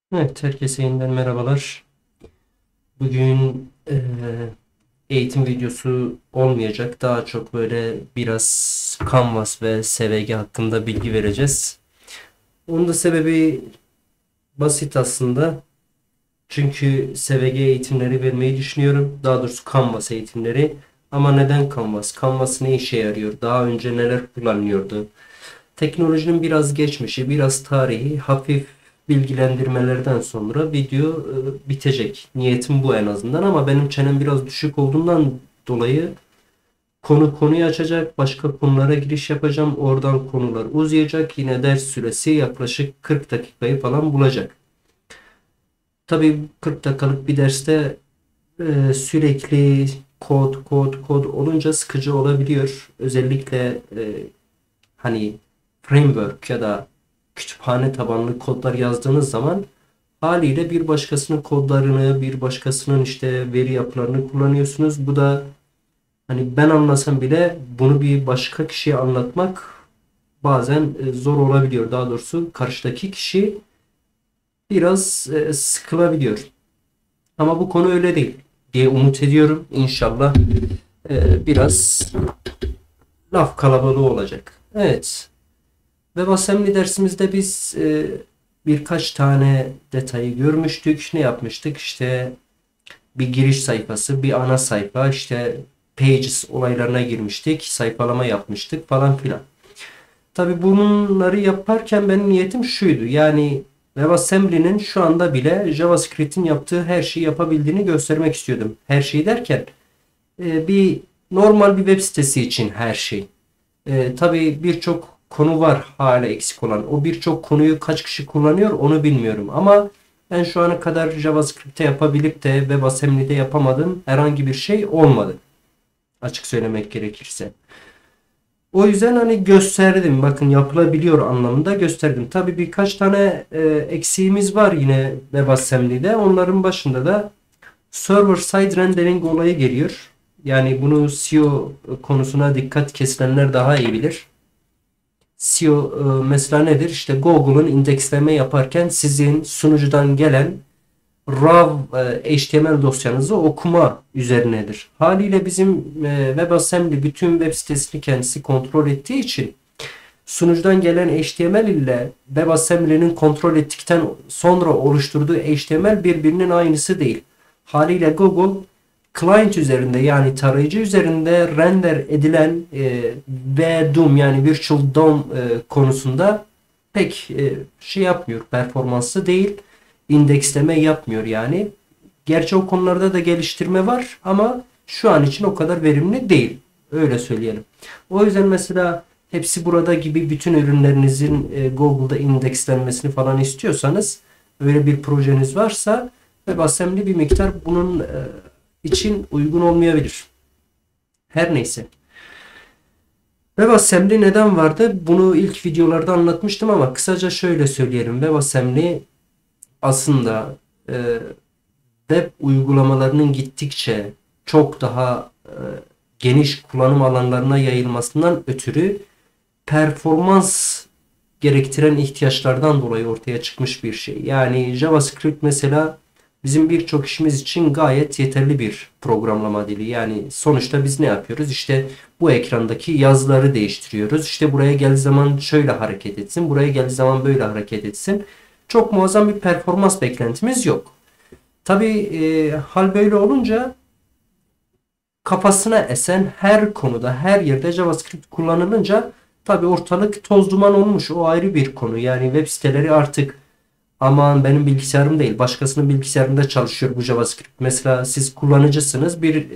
Evet, herkese yeniden merhabalar. Bugün eğitim videosu olmayacak. Daha çok böyle biraz Canvas ve SVG hakkında bilgi vereceğiz. Onun da sebebi basit aslında. Çünkü SVG eğitimleri vermeyi düşünüyorum. Daha doğrusu Canvas eğitimleri. Ama neden Canvas? Canvas ne işe yarıyor? Daha önce neler kullanılıyordu? Teknolojinin biraz geçmişi, biraz tarihi, hafif bilgilendirmelerden sonra video bitecek. Niyetim bu en azından ama benim çenem biraz düşük olduğundan dolayı konuyu açacak, başka konulara giriş yapacağım. Oradan konular uzayacak. Yine ders süresi yaklaşık 40 dakikayı falan bulacak. Tabii 40 dakikalık bir derste sürekli kod olunca sıkıcı olabiliyor. Özellikle hani framework ya da kütüphane tabanlı kodlar yazdığınız zaman haliyle bir başkasının kodlarını, bir başkasının işte veri yapılarını kullanıyorsunuz. Bu da hani ben anlasam bile bunu bir başka kişiye anlatmak bazen zor olabiliyor. Daha doğrusu karşıdaki kişi biraz sıkılabiliyor. Ama bu konu öyle değil diye umut ediyorum. İnşallah biraz laf kalabalığı olacak. Evet. WebAssembly dersimizde biz birkaç tane detayı görmüştük. Ne yapmıştık? İşte bir giriş sayfası, bir ana sayfa, işte pages olaylarına girmiştik. Sayfalama yapmıştık falan filan. Tabii bunları yaparken benim niyetim şuydu. Yani WebAssembly'nin şu anda bile JavaScript'in yaptığı her şeyi yapabildiğini göstermek istiyordum. Her şeyi derken bir normal bir web sitesi için her şey. Tabii birçok konu var hala eksik olan. O birçok konuyu kaç kişi kullanıyor onu bilmiyorum. Ama ben şu ana kadar JavaScript'te yapabilip de WebAssembly'de yapamadığım herhangi bir şey olmadı. Açık söylemek gerekirse. O yüzden hani gösterdim. Bakın yapılabiliyor anlamında gösterdim. Tabii birkaç tane eksiğimiz var yine WebAssembly'de. Onların başında da server side rendering olayı geliyor. Yani bunu SEO konusuna dikkat kesilenler daha iyi bilir. SEO mesela nedir? İşte Google'ın indeksleme yaparken sizin sunucudan gelen RAW HTML dosyanızı okuma üzerinedir. Haliyle bizim WebAssembly bütün web sitesini kendisi kontrol ettiği için sunucudan gelen HTML ile WebAssembly'nin kontrol ettikten sonra oluşturduğu HTML birbirinin aynısı değil. Haliyle Google client üzerinde yani tarayıcı üzerinde render edilen VDOM yani Virtual DOM konusunda pek şey yapmıyor. Performanslı değil. İndeksleme yapmıyor yani. Gerçi o konularda da geliştirme var ama şu an için o kadar verimli değil. Öyle söyleyelim. O yüzden mesela hepsi burada gibi bütün ürünlerinizin Google'da indekslenmesini falan istiyorsanız öyle bir projeniz varsa WebAssembly bir miktar bunun için uygun olmayabilir. Her neyse. WebAssembly neden vardı? Bunu ilk videolarda anlatmıştım ama kısaca şöyle söyleyelim. WebAssembly aslında web uygulamalarının gittikçe çok daha geniş kullanım alanlarına yayılmasından ötürü performans gerektiren ihtiyaçlardan dolayı ortaya çıkmış bir şey. Yani JavaScript mesela bizim birçok işimiz için gayet yeterli bir programlama dili. Yani sonuçta biz ne yapıyoruz? İşte bu ekrandaki yazıları değiştiriyoruz. İşte buraya geldiği zaman şöyle hareket etsin, buraya geldiği zaman böyle hareket etsin. Çok muazzam bir performans beklentimiz yok. Tabii hal böyle olunca kafasına esen her konuda, her yerde JavaScript kullanılınca tabii ortalık toz duman olmuş. O ayrı bir konu. Yani web siteleri artık aman benim bilgisayarım değil, başkasının bilgisayarında çalışıyor bu JavaScript. Mesela siz kullanıcısınız. Bir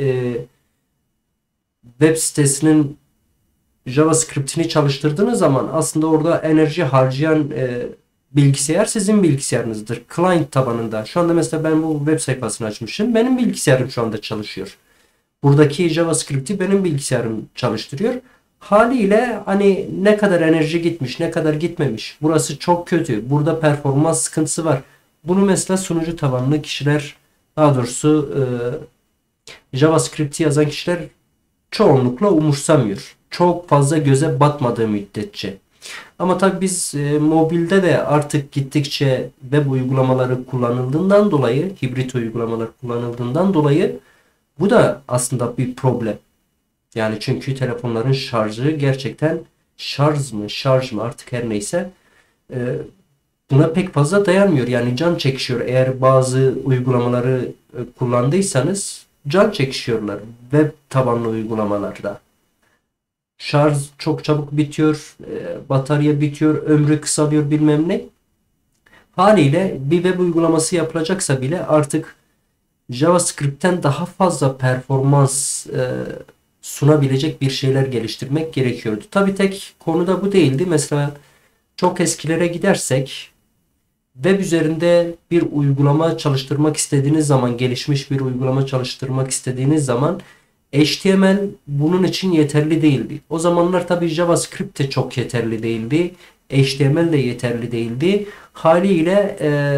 web sitesinin JavaScript'ini çalıştırdığınız zaman aslında orada enerji harcayan bilgisayar sizin bilgisayarınızdır. Client tabanında. Şu anda mesela ben bu web sayfasını açmışım. Benim bilgisayarım şu anda çalışıyor. Buradaki JavaScript'i benim bilgisayarım çalıştırıyor. Haliyle hani ne kadar enerji gitmiş, ne kadar gitmemiş. Burası çok kötü. Burada performans sıkıntısı var. Bunu mesela sunucu tabanlı kişiler, daha doğrusu JavaScript'i yazan kişiler çoğunlukla umursamıyor. Çok fazla göze batmadığı müddetçe. Ama tabii biz mobilde de artık gittikçe web uygulamaları kullanıldığından dolayı, hibrit uygulamalar kullanıldığından dolayı bu da aslında bir problem. Yani çünkü telefonların şarjı gerçekten şarj mı artık her neyse e, buna pek fazla dayanmıyor. Yani can çekişiyor. Eğer bazı uygulamaları kullandıysanız can çekişiyorlar. Web tabanlı uygulamalarda. Şarj çok çabuk bitiyor, batarya bitiyor, ömrü kısalıyor bilmem ne. Haliyle bir web uygulaması yapılacaksa bile artık JavaScript'ten daha fazla performans sunabilecek bir şeyler geliştirmek gerekiyordu. Tabii tek konu da bu değildi. Mesela çok eskilere gidersek web üzerinde bir uygulama çalıştırmak istediğiniz zaman, gelişmiş bir uygulama çalıştırmak istediğiniz zaman HTML bunun için yeterli değildi. O zamanlar tabii JavaScript de çok yeterli değildi. HTML de yeterli değildi. Haliyle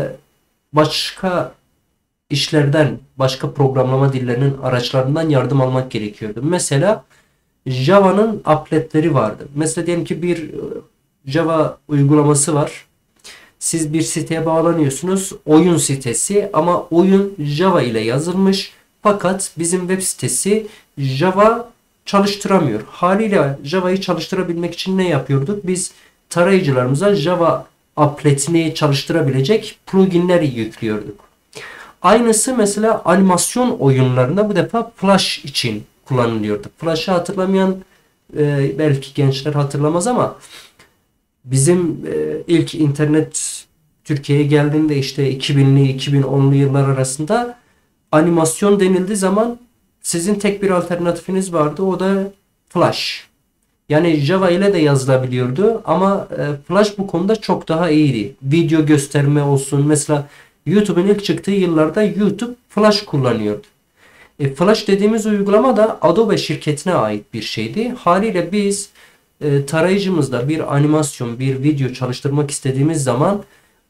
başka işlerden, başka programlama dillerinin araçlarından yardım almak gerekiyordu. Mesela Java'nın appletleri vardı. Mesela diyelim ki bir Java uygulaması var. Siz bir siteye bağlanıyorsunuz. Oyun sitesi ama oyun Java ile yazılmış. Fakat bizim web sitesi Java çalıştıramıyor. Haliyle Java'yı çalıştırabilmek için ne yapıyorduk? Biz tarayıcılarımıza Java appletini çalıştırabilecek pluginler yüklüyorduk. Aynısı mesela animasyon oyunlarında bu defa Flash için kullanılıyordu. Flash'ı hatırlamayan belki gençler hatırlamaz ama bizim ilk internet Türkiye'ye geldiğinde işte 2000'li 2010'lu yıllar arasında animasyon denildiği zaman sizin tek bir alternatifiniz vardı. O da Flash. Yani Java ile de yazılabiliyordu ama Flash bu konuda çok daha iyiydi. Video gösterme olsun. Mesela YouTube'un ilk çıktığı yıllarda YouTube Flash kullanıyordu. Flash dediğimiz uygulama da Adobe şirketine ait bir şeydi. Haliyle biz tarayıcımızda bir animasyon, bir video çalıştırmak istediğimiz zaman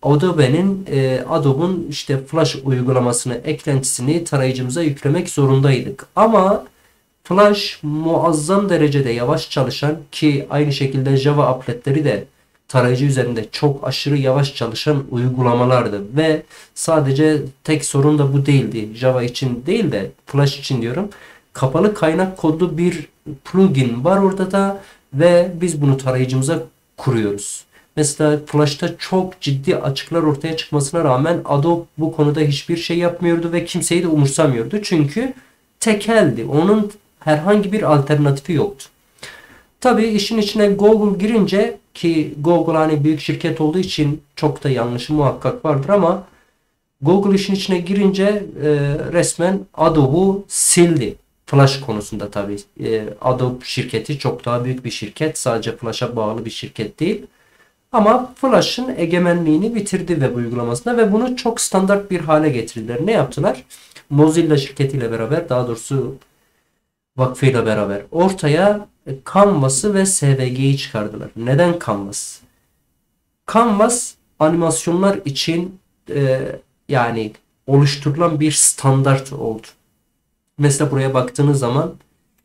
Adobe'nin işte Flash uygulamasını, eklentisini tarayıcımıza yüklemek zorundaydık. Ama Flash muazzam derecede yavaş çalışan ki aynı şekilde Java appletleri de tarayıcı üzerinde çok aşırı yavaş çalışan uygulamalardı ve sadece tek sorun da bu değildi. Java için değil de Flash için diyorum. Kapalı kaynak kodlu bir plugin var orada da ve biz bunu tarayıcımıza kuruyoruz. Mesela Flash'ta çok ciddi açıklar ortaya çıkmasına rağmen Adobe bu konuda hiçbir şey yapmıyordu ve kimseyi de umursamıyordu. Çünkü tekeldi. Onun herhangi bir alternatifi yoktu. Tabii işin içine Google girince ki Google hani büyük şirket olduğu için çok da yanlışı muhakkak vardır ama Google işin içine girince resmen Adobe'u sildi. Flash konusunda tabii. Adobe şirketi çok daha büyük bir şirket. Sadece Flash'a bağlı bir şirket değil. Ama Flash'ın egemenliğini bitirdi web uygulamasında ve bunu çok standart bir hale getirdiler. Ne yaptılar? Mozilla şirketiyle beraber, daha doğrusu vakfıyla beraber ortaya Canvas'ı ve SVG'yi çıkardılar. Neden Canvas? Canvas animasyonlar için yani oluşturulan bir standart oldu. Mesela buraya baktığınız zaman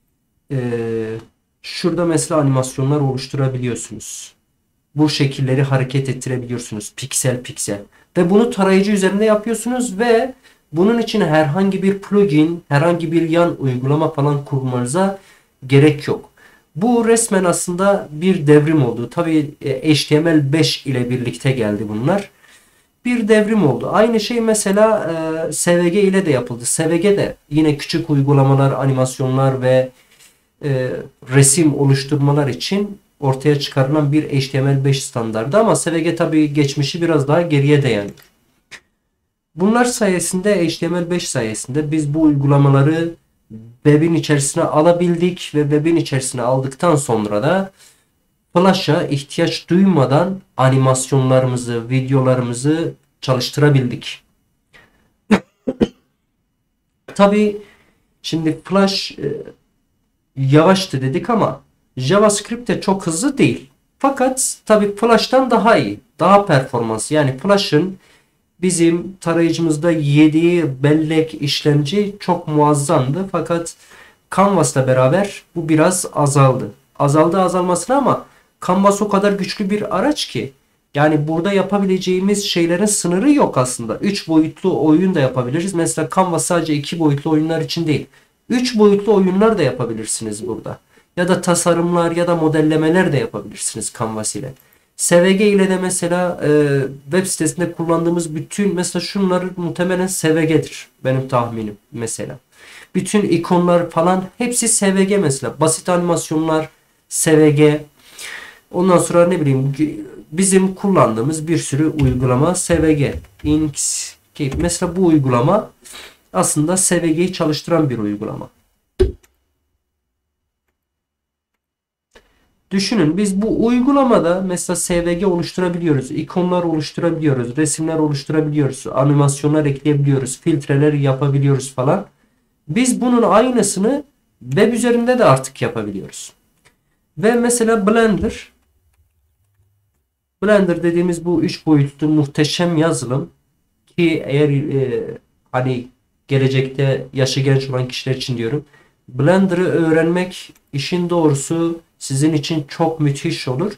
şurada mesela animasyonlar oluşturabiliyorsunuz. Bu şekilleri hareket ettirebiliyorsunuz. Piksel piksel. Ve bunu tarayıcı üzerinde yapıyorsunuz ve bunun için herhangi bir plugin, herhangi bir yan uygulama falan kurmanıza gerek yok. Bu resmen aslında bir devrim oldu. Tabii HTML5 ile birlikte geldi bunlar. Bir devrim oldu. Aynı şey mesela SVG ile de yapıldı. SVG de yine küçük uygulamalar, animasyonlar ve resim oluşturmalar için ortaya çıkarılan bir HTML5 standardı ama SVG tabii geçmişi biraz daha geriye dayanıyor. Bunlar sayesinde HTML5 sayesinde biz bu uygulamaları web'in içerisine alabildik ve web'in içerisine aldıktan sonra da Flash'a ihtiyaç duymadan animasyonlarımızı, videolarımızı çalıştırabildik. Tabii şimdi Flash yavaştı dedik ama JavaScript de çok hızlı değil. Fakat tabii Flash'tan daha iyi, daha performans. Yani Flash'ın bizim tarayıcımızda yediği bellek işlemci çok muazzamdı. Fakat Canvas'la beraber bu biraz azaldı. Azaldı azalmasına ama Canvas o kadar güçlü bir araç ki. Yani burada yapabileceğimiz şeylerin sınırı yok aslında. 3 boyutlu oyun da yapabiliriz. Mesela Canvas sadece 2 boyutlu oyunlar için değil. 3 boyutlu oyunlar da yapabilirsiniz burada. Ya da tasarımlar ya da modellemeler de yapabilirsiniz Canvas ile. SVG ile de mesela web sitesinde kullandığımız bütün mesela şunlar muhtemelen SVG'dir. Benim tahminim mesela. Bütün ikonlar falan hepsi SVG mesela. Basit animasyonlar SVG. Ondan sonra ne bileyim bizim kullandığımız bir sürü uygulama SVG. Inkscape. Mesela bu uygulama aslında SVG'yi çalıştıran bir uygulama. Düşünün biz bu uygulamada mesela SVG oluşturabiliyoruz. İkonlar oluşturabiliyoruz. Resimler oluşturabiliyoruz. Animasyonlar ekleyebiliyoruz. Filtreler yapabiliyoruz falan. Biz bunun aynısını web üzerinde de artık yapabiliyoruz. Ve mesela Blender dediğimiz bu 3 boyutlu muhteşem yazılım ki eğer hani gelecekte yaşı genç olan kişiler için diyorum. Blender'ı öğrenmek işin doğrusu sizin için çok müthiş olur.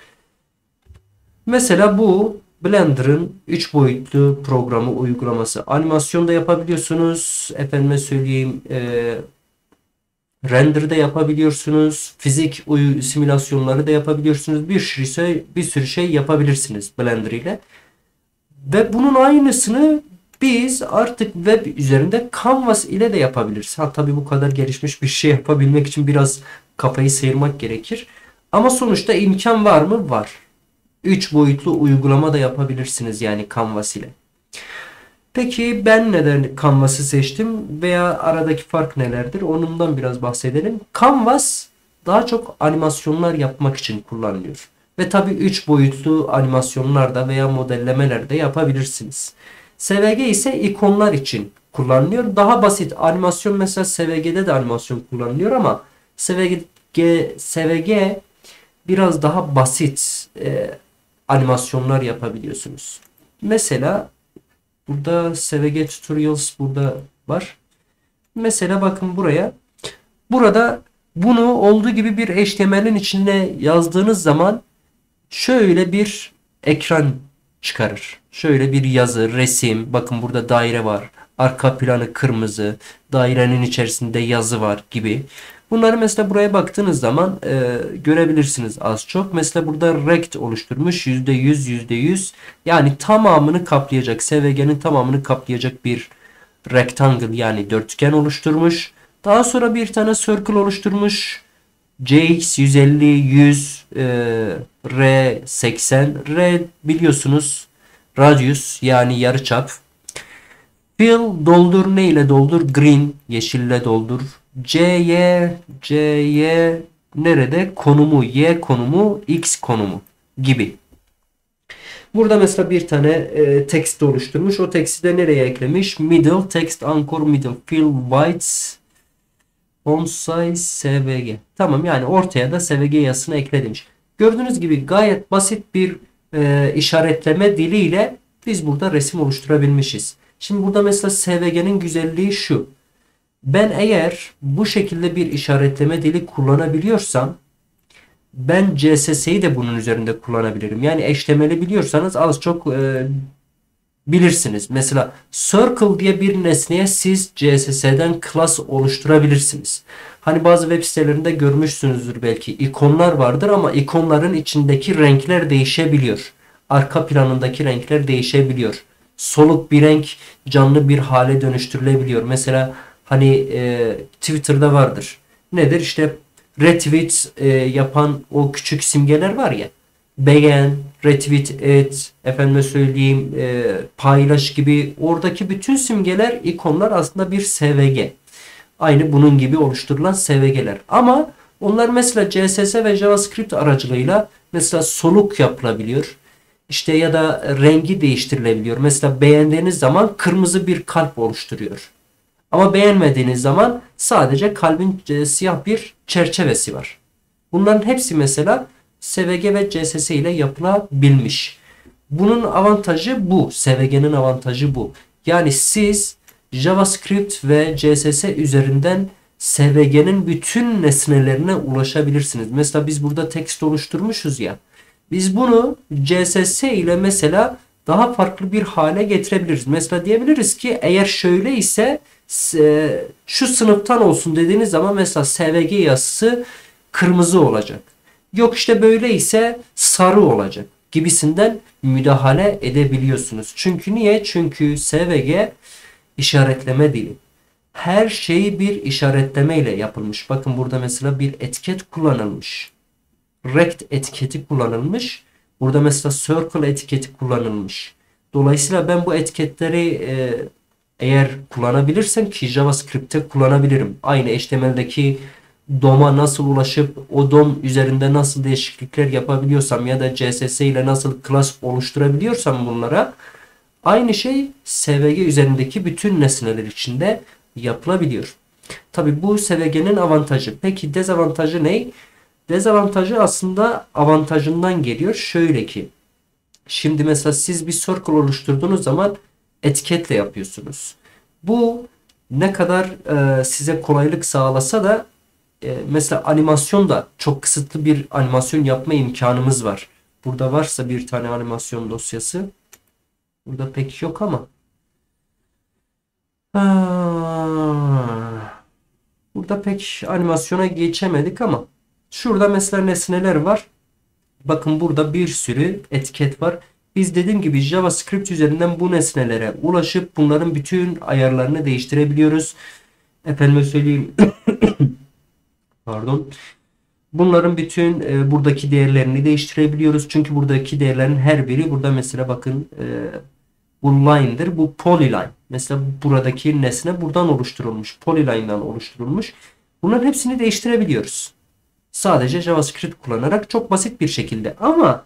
Mesela bu Blender'ın 3 boyutlu programı uygulaması. Animasyon da yapabiliyorsunuz. Efendime söyleyeyim render de yapabiliyorsunuz. Fizik simülasyonları da yapabiliyorsunuz. Bir sürü şey yapabilirsiniz Blender ile. Ve bunun aynısını biz artık web üzerinde Canvas ile de yapabiliriz. Ha tabii bu kadar gelişmiş bir şey yapabilmek için biraz kafayı sıyırmak gerekir. Ama sonuçta imkan var mı? Var. 3 boyutlu uygulama da yapabilirsiniz yani Canvas ile. Peki ben neden Canvas'ı seçtim veya aradaki fark nelerdir? Onundan biraz bahsedelim. Canvas daha çok animasyonlar yapmak için kullanılıyor. Ve tabii 3 boyutlu animasyonlarda veya modellemelerde yapabilirsiniz. SVG ise ikonlar için kullanılıyor. Daha basit animasyon mesela SVG'de de animasyon kullanılıyor ama SVG biraz daha basit animasyonlar yapabiliyorsunuz. Mesela burada SVG Tutorials burada var. Mesela bakın buraya. Burada bunu olduğu gibi bir HTML'in içine yazdığınız zaman şöyle bir ekran çıkarır. Şöyle bir yazı, resim. Bakın burada daire var. Arka planı kırmızı. Dairenin içerisinde yazı var gibi. Bunları mesela buraya baktığınız zaman görebilirsiniz az çok. Mesela burada rect oluşturmuş. %100, %100. Yani tamamını kaplayacak. SVG'nin tamamını kaplayacak bir rectangle yani dörtgen oluşturmuş. Daha sonra bir tane circle oluşturmuş. CX 150, 100, R 80. R biliyorsunuz radius yani yarıçap. Fill doldur ne ile doldur? Green yeşille doldur. CY nerede? Konumu Y konumu X konumu gibi. Burada mesela bir tane text oluşturmuş. O text'i de nereye eklemiş? Middle text anchor middle fill whites font size SVG. Tamam yani ortaya da SVG yazısını ekle demiş. Gördüğünüz gibi gayet basit bir işaretleme diliyle biz burada resim oluşturabilmişiz. Şimdi burada mesela SVG'nin güzelliği şu. Ben eğer bu şekilde bir işaretleme dili kullanabiliyorsam ben CSS'yi de bunun üzerinde kullanabilirim. Yani HTML'i biliyorsanız az çok bilirsiniz. Mesela circle diye bir nesneye siz CSS'den class oluşturabilirsiniz. Hani bazı web sitelerinde görmüşsünüzdür belki. İkonlar vardır ama ikonların içindeki renkler değişebiliyor. Arka planındaki renkler değişebiliyor. Soluk bir renk canlı bir hale dönüştürülebiliyor. Mesela hani Twitter'da vardır. Nedir? İşte retweet yapan o küçük simgeler var ya. Beğen, retweet et, efendime söyleyeyim paylaş gibi oradaki bütün simgeler, ikonlar aslında bir SVG. Aynı bunun gibi oluşturulan SVG'ler. Ama onlar mesela CSS ve JavaScript aracılığıyla mesela soluk yapılabiliyor. İşte ya da rengi değiştirilebiliyor. Mesela beğendiğiniz zaman kırmızı bir kalp oluşturuyor. Ama beğenmediğiniz zaman sadece kalbin siyah bir çerçevesi var. Bunların hepsi mesela SVG ve CSS ile yapılabilmiş. Bunun avantajı bu. SVG'nin avantajı bu. Yani siz JavaScript ve CSS üzerinden SVG'nin bütün nesnelerine ulaşabilirsiniz. Mesela biz burada text oluşturmuşuz ya. Biz bunu CSS ile mesela daha farklı bir hale getirebiliriz. Mesela diyebiliriz ki eğer şöyle ise şu sınıftan olsun dediğiniz zaman mesela SVG yazısı kırmızı olacak. Yok işte böyle ise sarı olacak gibisinden müdahale edebiliyorsunuz. Çünkü niye? Çünkü SVG işaretleme dili. Her şeyi bir işaretleme ile yapılmış. Bakın burada mesela bir etiket kullanılmış. Rect etiketi kullanılmış. Burada mesela circle etiketi kullanılmış. Dolayısıyla ben bu etiketleri eğer kullanabilirsem ki JavaScript'te kullanabilirim. Aynı HTML'deki DOM'a nasıl ulaşıp o DOM üzerinde nasıl değişiklikler yapabiliyorsam ya da CSS ile nasıl class oluşturabiliyorsam bunlara aynı şey SVG üzerindeki bütün nesneler içinde yapılabiliyor. Tabi bu SVG'nin avantajı. Peki dezavantajı ne? Dezavantajı aslında avantajından geliyor. Şöyle ki şimdi mesela siz bir circle oluşturduğunuz zaman etiketle yapıyorsunuz. Bu ne kadar size kolaylık sağlasa da mesela animasyon da çok kısıtlı bir animasyon yapma imkanımız var. Burada varsa bir tane animasyon dosyası. Burada pek yok ama. Burada pek animasyona geçemedik ama şurada mesela nesneler var. Bakın burada bir sürü etiket var. Biz dediğim gibi JavaScript üzerinden bu nesnelere ulaşıp bunların bütün ayarlarını değiştirebiliyoruz. Efendime söyleyeyim. Pardon. Bunların bütün buradaki değerlerini değiştirebiliyoruz. Çünkü buradaki değerlerin her biri burada mesela bakın bu line'dır. Bu polyline. Mesela buradaki nesne buradan oluşturulmuş. Polyline'dan oluşturulmuş. Bunların hepsini değiştirebiliyoruz. Sadece JavaScript kullanarak çok basit bir şekilde. Ama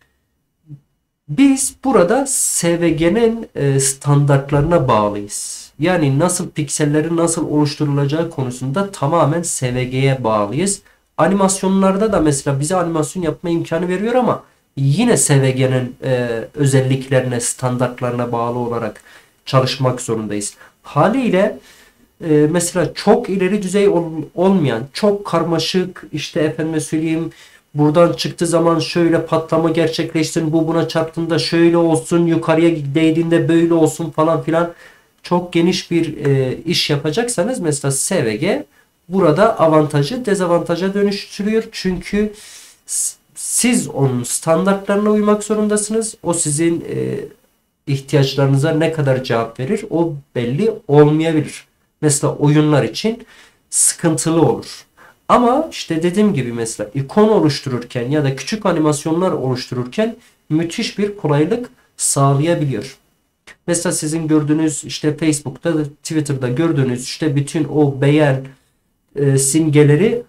biz burada SVG'nin standartlarına bağlıyız. Yani nasıl pikselleri nasıl oluşturulacağı konusunda tamamen SVG'ye bağlıyız. Animasyonlarda da mesela bize animasyon yapma imkanı veriyor ama yine SVG'nin özelliklerine, standartlarına bağlı olarak çalışmak zorundayız. Haliyle mesela çok ileri düzey olmayan, çok karmaşık işte efendime söyleyeyim buradan çıktığı zaman şöyle patlama gerçekleşsin, bu buna çarptığında şöyle olsun, yukarıya değdiğinde böyle olsun falan filan çok geniş bir iş yapacaksanız mesela SVG burada avantajı dezavantaja dönüştürüyor. Çünkü siz onun standartlarına uymak zorundasınız. O sizin ihtiyaçlarınıza ne kadar cevap verir o belli olmayabilir. Mesela oyunlar için sıkıntılı olur. Ama işte dediğim gibi mesela ikon oluştururken ya da küçük animasyonlar oluştururken müthiş bir kolaylık sağlayabiliyor. Mesela sizin gördüğünüz işte Facebook'ta, Twitter'da gördüğünüz işte bütün o beğen simgeleri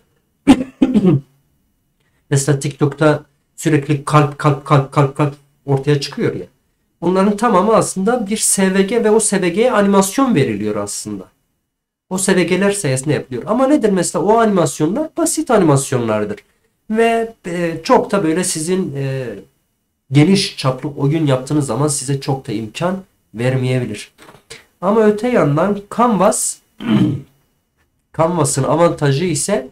mesela TikTok'ta sürekli kalp kalp kalp kalp kalp ortaya çıkıyor ya. Onların tamamı aslında bir SVG ve o SVG'ye animasyon veriliyor aslında. O SVG'ler sayesinde yapılıyor. Ama nedir mesela o animasyonlar? Basit animasyonlardır. Ve çok da böyle sizin geniş çaplı oyun yaptığınız zaman size çok da imkan vermeyebilir. Ama öte yandan Canvas'ın avantajı ise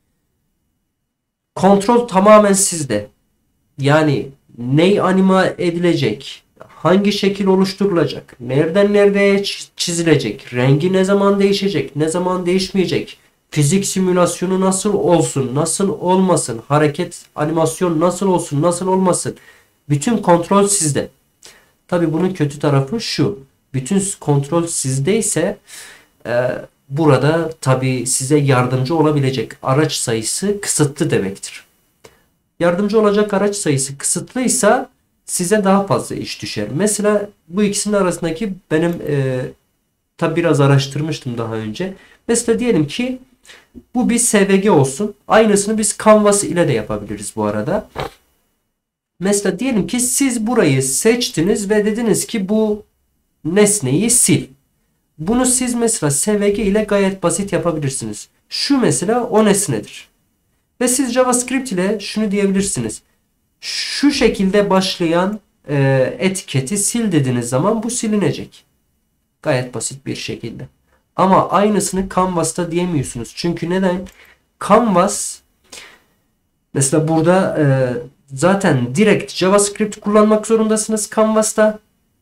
kontrol tamamen sizde. Yani ney anima edilecek, hangi şekil oluşturulacak, nereden nereye çizilecek, rengi ne zaman değişecek, ne zaman değişmeyecek, fizik simülasyonu nasıl olsun, nasıl olmasın, hareket, animasyon nasıl olsun, nasıl olmasın. Bütün kontrol sizde. Tabii bunun kötü tarafı şu. Bütün kontrol sizdeyse burada tabii size yardımcı olabilecek araç sayısı kısıtlı demektir. Yardımcı olacak araç sayısı kısıtlıysa size daha fazla iş düşer. Mesela bu ikisinin arasındaki benim tabi biraz araştırmıştım daha önce. Mesela diyelim ki bu bir SVG olsun. Aynısını biz Canvas ile de yapabiliriz bu arada. Mesela diyelim ki siz burayı seçtiniz ve dediniz ki bu nesneyi sil. Bunu siz mesela SVG ile gayet basit yapabilirsiniz. Şu mesela o nesnedir. Ve siz JavaScript ile şunu diyebilirsiniz. Şu şekilde başlayan etiketi sil dediğiniz zaman bu silinecek. Gayet basit bir şekilde. Ama aynısını Canvas'ta diyemiyorsunuz. Çünkü neden? Canvas mesela burada zaten direkt JavaScript kullanmak zorundasınız Canvas'ta.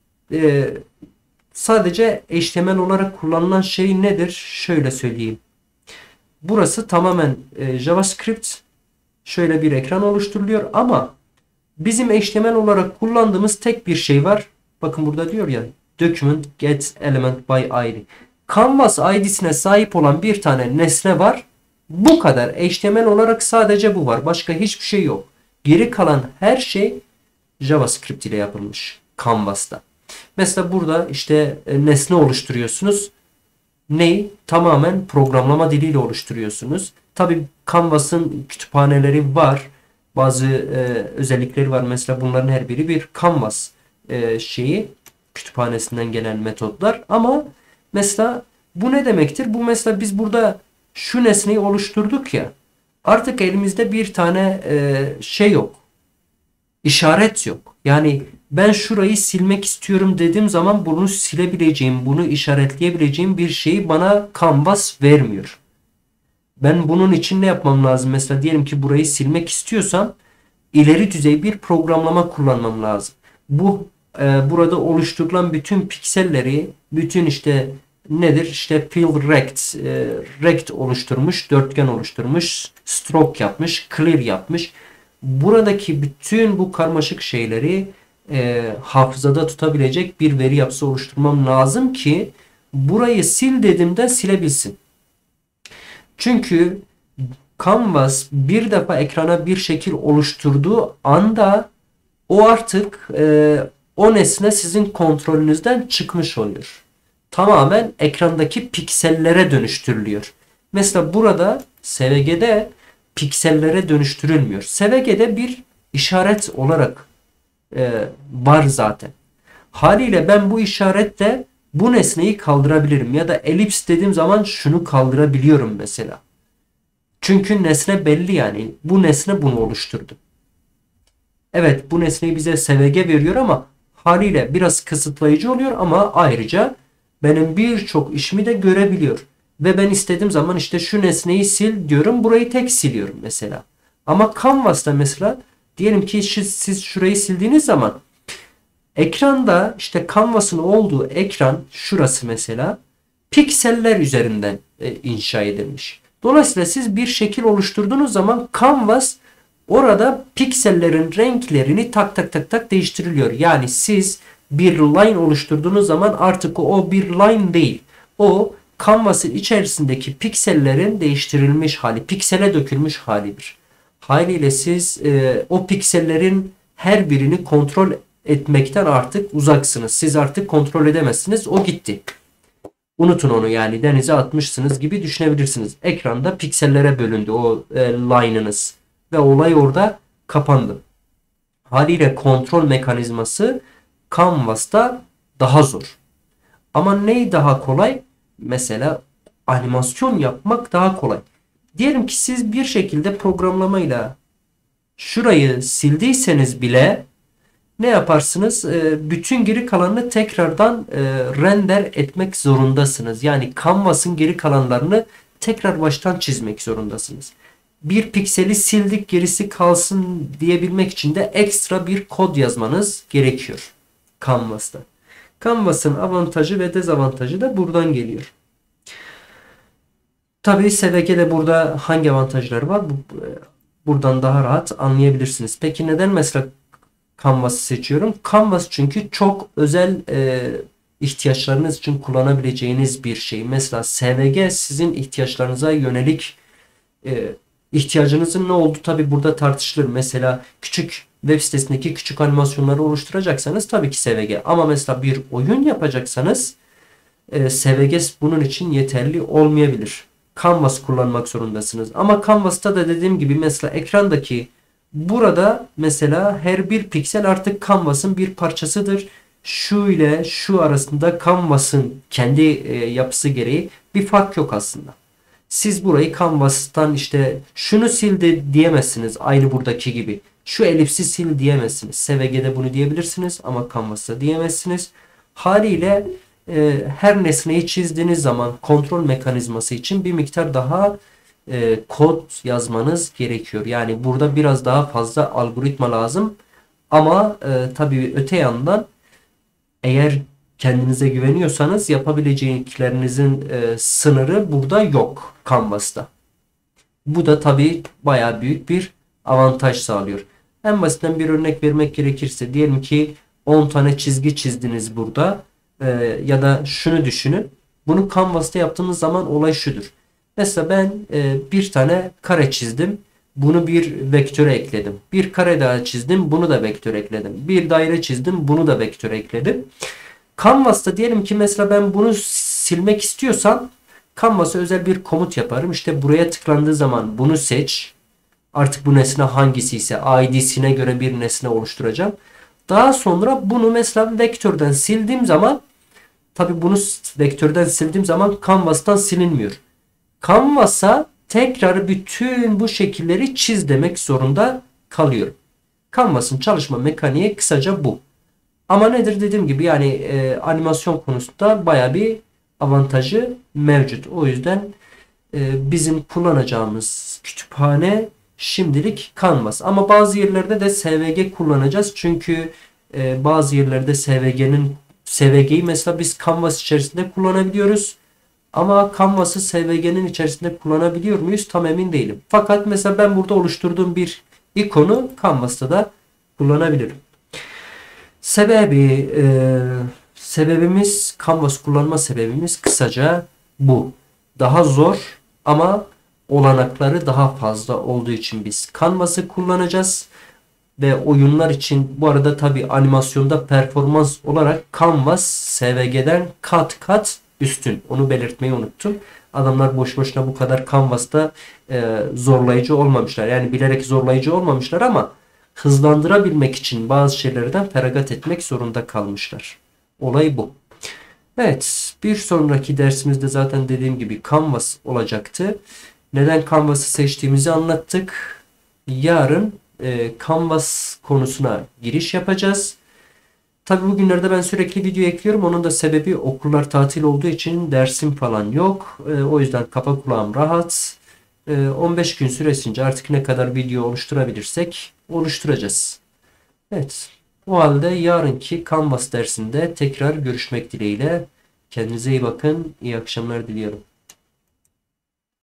Sadece HTML olarak kullanılan şey nedir? Şöyle söyleyeyim. Burası tamamen JavaScript. Şöyle bir ekran oluşturuluyor ama bizim HTML olarak kullandığımız tek bir şey var. Bakın burada diyor ya, document get element by ID. Canvas ID'sine sahip olan bir tane nesne var. Bu kadar. HTML olarak sadece bu var. Başka hiçbir şey yok. Geri kalan her şey JavaScript ile yapılmış Canvas'ta. Mesela burada işte nesne oluşturuyorsunuz. Neyi? Tamamen programlama diliyle oluşturuyorsunuz. Tabi Canvas'ın kütüphaneleri var. Bazı özellikleri var. Mesela bunların her biri bir Canvas kütüphanesinden gelen metotlar. Ama mesela bu ne demektir? Bu mesela biz burada şu nesneyi oluşturduk ya. Artık elimizde bir tane şey yok. İşaret yok. Yani ben şurayı silmek istiyorum dediğim zaman bunu silebileceğim, bunu işaretleyebileceğim bir şeyi bana Canvas vermiyor. Ben bunun için ne yapmam lazım? Mesela diyelim ki burayı silmek istiyorsam ileri düzey bir programlama kullanmam lazım. Bu burada oluşturulan bütün pikselleri, bütün işte nedir? İşte fill rect, rect oluşturmuş, dörtgen oluşturmuş, stroke yapmış, clear yapmış. Buradaki bütün bu karmaşık şeyleri hafızada tutabilecek bir veri yapısı oluşturmam lazım ki burayı sil dediğimde silebilsin. Çünkü Canvas bir defa ekrana bir şekil oluşturduğu anda o artık o nesne sizin kontrolünüzden çıkmış oluyor. Tamamen ekrandaki piksellere dönüştürülüyor. Mesela burada SVG'de piksellere dönüştürülmüyor. SVG'de bir işaret olarak var zaten. Haliyle ben bu işaretle bu nesneyi kaldırabilirim. Ya da elips dediğim zaman şunu kaldırabiliyorum mesela. Çünkü nesne belli yani. Bu nesne bunu oluşturdu. Evet, bu nesneyi bize SVG veriyor ama haliyle biraz kısıtlayıcı oluyor ama ayrıca benim birçok işimi de görebiliyor. Ve ben istediğim zaman işte şu nesneyi sil diyorum. Burayı tek siliyorum mesela. Ama Canvas'ta mesela diyelim ki siz şurayı sildiğiniz zaman ekranda işte Canvas'ın olduğu ekran şurası mesela pikseller üzerinden inşa edilmiş. Dolayısıyla siz bir şekil oluşturduğunuz zaman Canvas orada piksellerin renklerini tak tak tak tak değiştiriliyor. Yani siz bir line oluşturduğunuz zaman artık o bir line değil. O Canvas'ın içerisindeki piksellerin değiştirilmiş hali, piksele dökülmüş halidir. Haliyle siz o piksellerin her birini kontrol etmekten artık uzaksınız. Siz artık kontrol edemezsiniz. O gitti. Unutun onu, yani denize atmışsınız gibi düşünebilirsiniz. Ekranda piksellere bölündü o line'ınız. Ve olay orada kapandı. Haliyle kontrol mekanizması Canvas'ta daha zor. Ama ney daha kolay? Mesela animasyon yapmak daha kolay. Diyelim ki siz bir şekilde programlamayla şurayı sildiyseniz bile ne yaparsınız? Bütün geri kalanını tekrardan render etmek zorundasınız. Yani Canvas'ın geri kalanlarını tekrar baştan çizmek zorundasınız. Bir pikseli sildik gerisi kalsın diyebilmek için de ekstra bir kod yazmanız gerekiyor Canvas'ta. Canvas'ın avantajı ve dezavantajı da buradan geliyor. Tabii SVG'de burada hangi avantajları var? Buradan daha rahat anlayabilirsiniz. Peki neden mesela Canvas'ı seçiyorum? Canvas çünkü çok özel ihtiyaçlarınız için kullanabileceğiniz bir şey. Mesela SVG sizin ihtiyaçlarınıza yönelik ihtiyacınızın ne olduğu tabi burada tartışılır. Mesela küçük web sitesindeki küçük animasyonları oluşturacaksanız tabii ki SVG. Ama mesela bir oyun yapacaksanız SVG bunun için yeterli olmayabilir. Canvas kullanmak zorundasınız. Ama Canvas'ta da dediğim gibi mesela ekrandaki burada mesela her bir piksel artık Canvas'ın bir parçasıdır. Şu ile şu arasında Canvas'ın kendi yapısı gereği bir fark yok aslında. Siz burayı Canvas'tan işte şunu sil de diyemezsiniz aynı buradaki gibi. Şu elipsi sil diyemezsiniz. SVG'de bunu diyebilirsiniz ama Canvas'ta diyemezsiniz. Haliyle her nesneyi çizdiğiniz zaman kontrol mekanizması için bir miktar daha kod yazmanız gerekiyor. Yani burada biraz daha fazla algoritma lazım. Ama tabii öte yandan eğer kendinize güveniyorsanız yapabileceklerinizin sınırı burada yok Canvas'ta. Bu da tabii bayağı büyük bir avantaj sağlıyor. En basitinden bir örnek vermek gerekirse diyelim ki 10 tane çizgi çizdiniz burada. Ya da şunu düşünün. Bunu Canvas'ta yaptığımız zaman olay şudur. Mesela ben bir tane kare çizdim. Bunu bir vektöre ekledim. Bir kare daha çizdim. Bunu da vektöre ekledim. Bir daire çizdim. Bunu da vektöre ekledim. Canvas'ta diyelim ki mesela ben bunu silmek istiyorsam Canvas'a özel bir komut yaparım. İşte buraya tıklandığı zaman bunu seç. Artık bu nesne hangisi ise ID'sine göre bir nesne oluşturacağım. Daha sonra bunu mesela vektörden sildiğim zaman tabi bunu vektörden sildiğim zaman Canvas'tan silinmiyor. Canvas'a tekrar bütün bu şekilleri çiz demek zorunda kalıyorum. Canvas'ın çalışma mekaniği kısaca bu. Ama nedir dediğim gibi yani animasyon konusunda baya bir avantajı mevcut. O yüzden bizim kullanacağımız kütüphane şimdilik Canvas. Ama bazı yerlerde de SVG kullanacağız. Çünkü bazı yerlerde SVG'yi mesela biz Canvas içerisinde kullanabiliyoruz. Ama Canvas'ı SVG'nin içerisinde kullanabiliyor muyuz? Tam emin değilim. Fakat mesela ben burada oluşturduğum bir ikonu Canvas'ta da kullanabilirim. Sebebimiz Canvas kullanma sebebimiz kısaca bu. Daha zor ama olanakları daha fazla olduğu için biz Canvas'ı kullanacağız. Ve oyunlar için bu arada tabi animasyonda performans olarak Canvas SVG'den kat kat üstün. Onu belirtmeyi unuttum. Adamlar boş boşuna bu kadar Canvas'ta zorlayıcı olmamışlar. Yani bilerek zorlayıcı olmamışlar ama hızlandırabilmek için bazı şeylerden feragat etmek zorunda kalmışlar. Olay bu. Evet, bir sonraki dersimizde zaten dediğim gibi Canvas olacaktı. Neden Canvas'ı seçtiğimizi anlattık. Yarın Canvas konusuna giriş yapacağız. Tabi bugünlerde ben sürekli video ekliyorum. Onun da sebebi okullar tatil olduğu için dersim falan yok. O yüzden kafa kulağım rahat. 15 gün süresince artık ne kadar video oluşturabilirsek oluşturacağız. Evet. O halde yarınki Canvas dersinde tekrar görüşmek dileğiyle. Kendinize iyi bakın. İyi akşamlar diliyorum.